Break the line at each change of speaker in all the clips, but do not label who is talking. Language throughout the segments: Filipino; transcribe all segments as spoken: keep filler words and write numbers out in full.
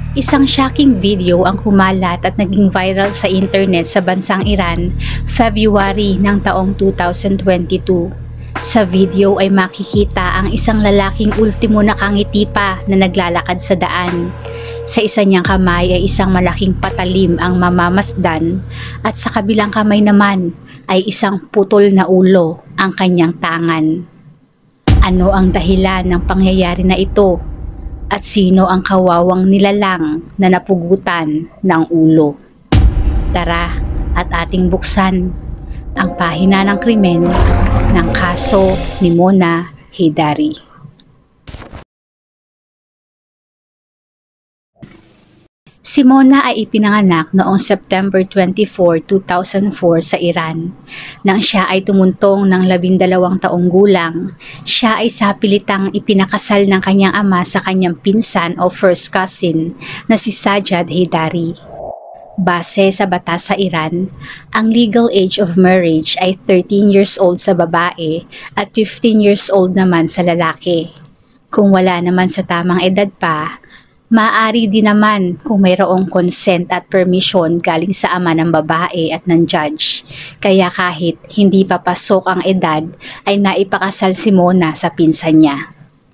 Isang shocking video ang kumalat at naging viral sa internet sa bansang Iran, February ng taong two thousand twenty-two. Sa video ay makikita ang isang lalaking ultimo nakangiti pa na naglalakad sa daan. Sa isa niyang kamay ay isang malaking patalim ang mamamasdan at sa kabilang kamay naman ay isang putol na ulo ang kanyang tangan. Ano ang dahilan ng pangyayari na ito? At sino ang kawawang nilalang na napugutan ng ulo? Tara at ating buksan ang pahina ng krimen ng kaso ni Mona Heydari. Si Mona ay ipinanganak noong September twenty-fourth, two thousand four sa Iran. Nang siya ay tumuntong ng labindalawang taong gulang, siya ay sapilitang ipinakasal ng kanyang ama sa kanyang pinsan o first cousin na si Sajjad Heydari. Base sa batas sa Iran, ang legal age of marriage ay thirteen years old sa babae at fifteen years old naman sa lalaki. Kung wala naman sa tamang edad pa, maaari din naman kung mayroong consent at permission galing sa ama ng babae at ng judge. Kaya kahit hindi papasok ang edad ay naipakasal si Mona sa pinsan niya.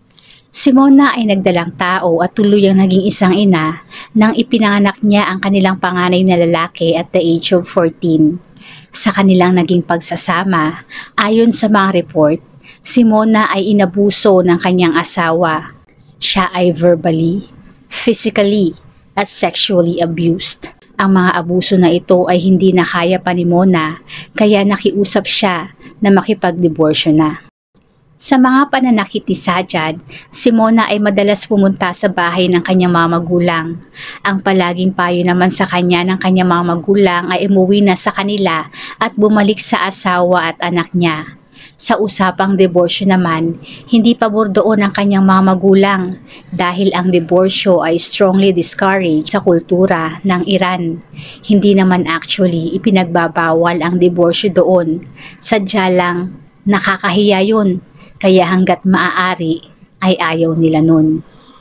Si Mona ay nagdalang tao at tuluyang naging isang ina nang ipinanganak niya ang kanilang panganay na lalaki at the age of fourteen. Sa kanilang naging pagsasama, ayon sa mga report, si Mona ay inabuso ng kanyang asawa. Siya ay verbally, physically at sexually abused. Ang mga abuso na ito ay hindi na kaya pa ni Mona, kaya nakiusap siya na makipagdiborsyo na. Sa mga pananakit ni Sajjad, si Mona ay madalas pumunta sa bahay ng kanyang mga magulang. Ang palaging payo naman sa kanya ng kanyang mga magulang ay umuwi na sa kanila at bumalik sa asawa at anak niya. Sa usapang diborsyo naman, hindi pabor doon ang kanyang mga magulang dahil ang diborsyo ay strongly discouraged sa kultura ng Iran. Hindi naman actually ipinagbabawal ang diborsyo doon. Sadya lang nakakahiya yun, kaya hanggat maaari ay ayaw nila nun.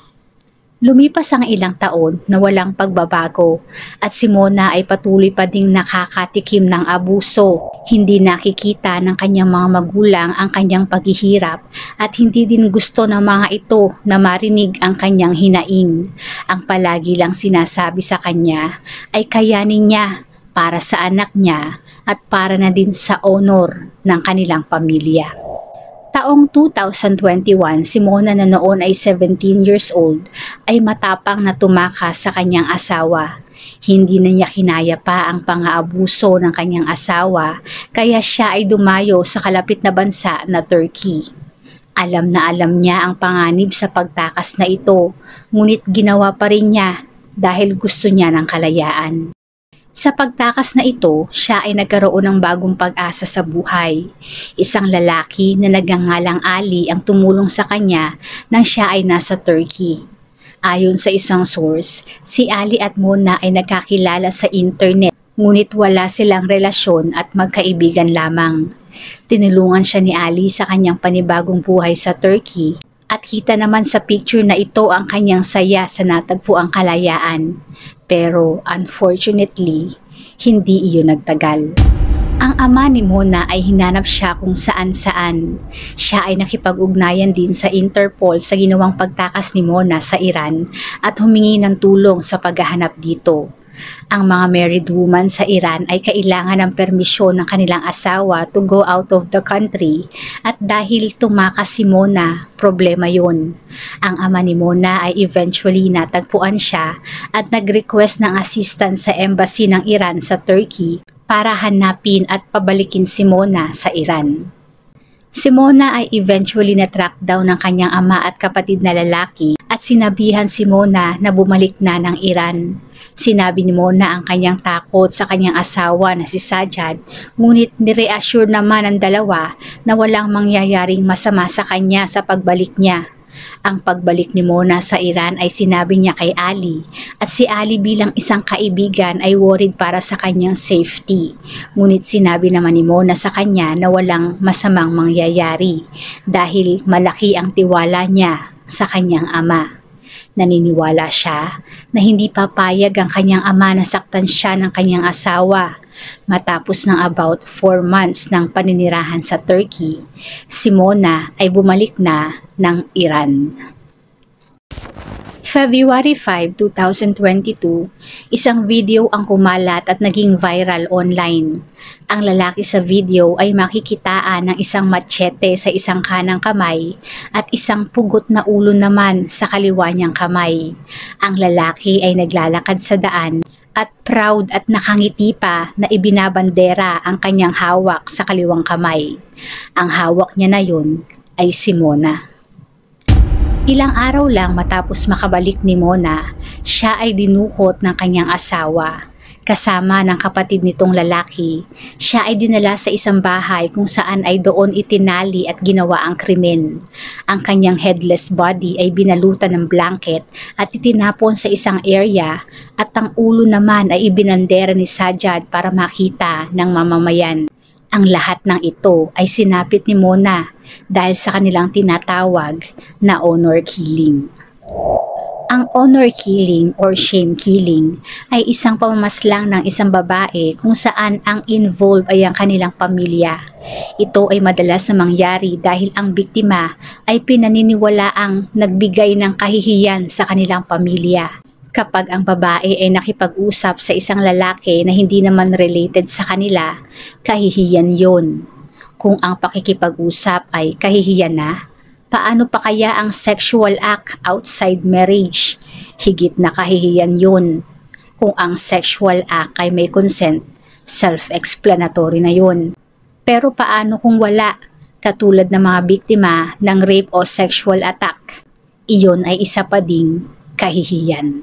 Lumipas ang ilang taon na walang pagbabago at si Mona ay patuloy pa ding nakakatikim ng abuso. Hindi nakikita ng kanyang mga magulang ang kanyang paghihirap at hindi din gusto ng mga ito na marinig ang kanyang hinaing. Ang palagi lang sinasabi sa kanya ay kayanin niya para sa anak niya at para na din sa honor ng kanilang pamilya. Taong two thousand twenty-one, si Mona na noon ay seventeen years old ay matapang na tumakas sa kanyang asawa. Hindi na niya kinaya pa ang pang-aabuso ng kanyang asawa kaya siya ay dumayo sa kalapit na bansa na Turkey. Alam na alam niya ang panganib sa pagtakas na ito, ngunit ginawa pa rin niya dahil gusto niya ng kalayaan. Sa pagtakas na ito, siya ay nagkaroon ng bagong pag-asa sa buhay. Isang lalaki na nagngangalang Ali ang tumulong sa kanya nang siya ay nasa Turkey. Ayon sa isang source, si Ali at Mona ay nagkakilala sa internet, ngunit wala silang relasyon at magkaibigan lamang. Tinulungan siya ni Ali sa kanyang panibagong buhay sa Turkey. At kita naman sa picture na ito ang kanyang saya sa natagpuang kalayaan. Pero unfortunately, hindi iyon nagtagal. Ang ama ni Mona ay hinanap siya kung saan-saan. Siya ay nakipag-ugnayan din sa Interpol sa ginawang pagtakas ni Mona sa Iran at humingi ng tulong sa paghahanap dito. Ang mga married woman sa Iran ay kailangan ng permisyon ng kanilang asawa to go out of the country at dahil tumakas si Mona, problema yun. Ang ama ni Mona ay eventually natagpuan siya at nag-request ng assistance sa embassy ng Iran sa Turkey para hanapin at pabalikin si Mona sa Iran. Si Mona ay eventually na-track down ng kanyang ama at kapatid na lalaki at sinabihan si Mona na bumalik na ng Iran. Sinabi ni Mona ang kanyang takot sa kanyang asawa na si Sajjad, ngunit nireassure naman ang dalawa na walang mangyayaring masama sa kanya sa pagbalik niya. Ang pagbalik ni Mona sa Iran ay sinabi niya kay Ali at si Ali bilang isang kaibigan ay worried para sa kanyang safety. Ngunit sinabi naman ni Mona sa kanya na walang masamang mangyayari dahil malaki ang tiwala niya sa kanyang ama. Naniniwala siya na hindi papayag ang kanyang ama na saktan siya ng kanyang asawa. Matapos ng about four months ng paninirahan sa Turkey, si Mona ay bumalik na ng Iran. February five, two thousand twenty-two, isang video ang kumalat at naging viral online. Ang lalaki sa video ay makikitaan ng isang machete sa isang kanang kamay at isang pugot na ulo naman sa kaliwa niyang kamay. Ang lalaki ay naglalakad sa daan at proud at nakangiti pa na ibinabandera ang kanyang hawak sa kaliwang kamay. Ang hawak niya na yun ay si Mona. Ilang araw lang matapos makabalik ni Mona, siya ay dinukot ng kanyang asawa. Kasama ng kapatid nitong lalaki, siya ay dinala sa isang bahay kung saan ay doon itinali at ginawa ang krimen. Ang kanyang headless body ay binalutan ng blanket at itinapon sa isang area at ang ulo naman ay ibinandera ni Sajjad para makita ng mamamayan. Ang lahat ng ito ay sinapit ni Mona dahil sa kanilang tinatawag na honor killing. Ang honor killing or shame killing ay isang pamamaslang ng isang babae kung saan ang involved ay ang kanilang pamilya. Ito ay madalas na mangyari dahil ang biktima ay pinaniniwalaang nagbigay ng kahihiyan sa kanilang pamilya. Kapag ang babae ay nakipag-usap sa isang lalaki na hindi naman related sa kanila, kahihiyan yon. Kung ang pakikipag-usap ay kahihiyan na, paano pa kaya ang sexual act outside marriage? Higit na kahihiyan yon. Kung ang sexual act ay may consent, self-explanatory na yon. Pero paano kung wala, katulad ng mga biktima ng rape o sexual attack? Iyon ay isa pa ding kahihiyan.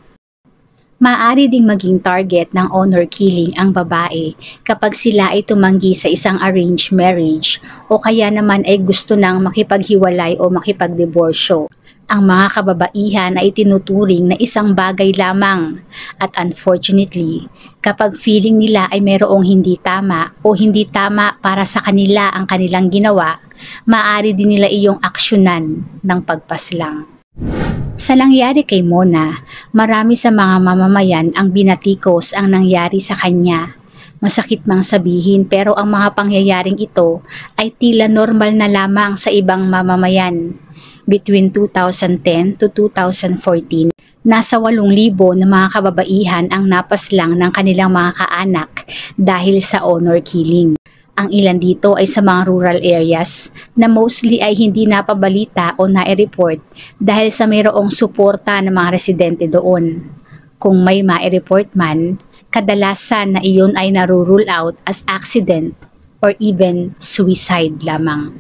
Maaari ding maging target ng honor killing ang babae kapag sila ay tumanggi sa isang arranged marriage o kaya naman ay gusto nang makipaghiwalay o makipagdiborsyo. Ang mga kababaihan ay tinuturing na isang bagay lamang at unfortunately, kapag feeling nila ay mayroong hindi tama o hindi tama para sa kanila ang kanilang ginawa, maaari din nila iyong aksyonan ng pagpaslang. Sa nangyari kay Mona, marami sa mga mamamayan ang binatikos ang nangyari sa kanya. Masakit mang sabihin pero ang mga pangyayaring ito ay tila normal na lamang sa ibang mamamayan. Between two thousand ten to two thousand fourteen, nasa walong libo na mga kababaihan ang napaslang ng kanilang mga kaanak dahil sa honor killing. Ang ilan dito ay sa mga rural areas na mostly ay hindi napabalita o nai-report dahil sa mayroong suporta ng mga residente doon. Kung may mai-report man, kadalasan na iyon ay narurule out as accident or even suicide lamang.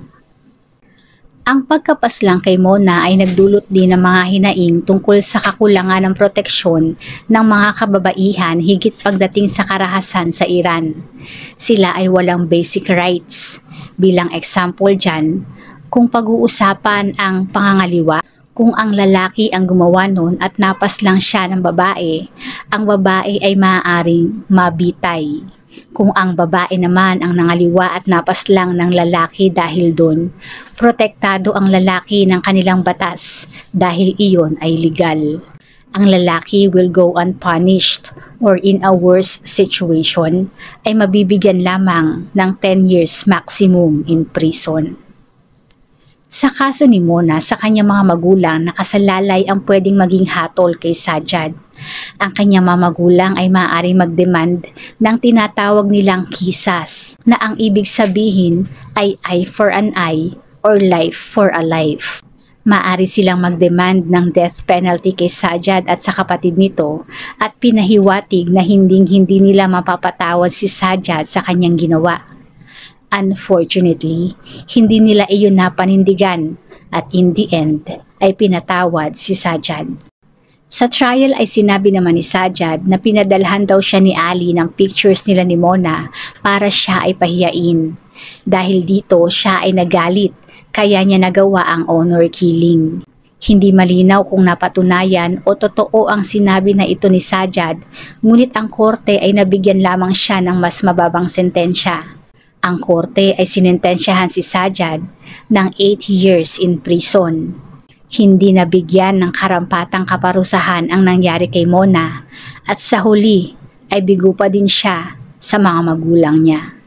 Ang pagkapaslang kay Mona ay nagdulot din ng mga hinaing tungkol sa kakulangan ng proteksyon ng mga kababaihan higit pagdating sa karahasan sa Iran. Sila ay walang basic rights. Bilang example dyan, kung pag-uusapan ang pangangaliwa, kung ang lalaki ang gumawa nun at napaslang siya ng babae, ang babae ay maaaring mabitay. Kung ang babae naman ang nangaliwa at napaslang ng lalaki dahil doon, protektado ang lalaki ng kanilang batas dahil iyon ay legal. Ang lalaki will go unpunished or in a worse situation ay mabibigyan lamang ng ten years maximum in prison. Sa kaso ni Mona, sa kanyang mga magulang, nakasalalay ang pwedeng maging hatol kay Sajjad. Ang kanyang mga magulang ay maaaring mag-demand ng tinatawag nilang kisas, na ang ibig sabihin ay eye for an eye or life for a life. Maaari silang mag-demand ng death penalty kay Sajjad at sa kapatid nito at pinahiwatig na hinding-hindi nila mapapatawad si Sajjad sa kanyang ginawa. Unfortunately, hindi nila iyon napanindigan at in the end ay pinatawad si Sajjad. Sa trial ay sinabi naman ni Sajjad na pinadalhan daw siya ni Ali ng pictures nila ni Mona para siya ay pahiyain. Dahil dito siya ay nagalit kaya niya nagawa ang honor killing. Hindi malinaw kung napatunayan o totoo ang sinabi na ito ni Sajjad, ngunit ang korte ay nabigyan lamang siya ng mas mababang sentensya. Ang korte ay sinentensyahan si Sajjad ng eight years in prison. Hindi nabigyan ng karampatang kaparusahan ang nangyari kay Mona at sa huli ay bigo pa din siya sa mga magulang niya.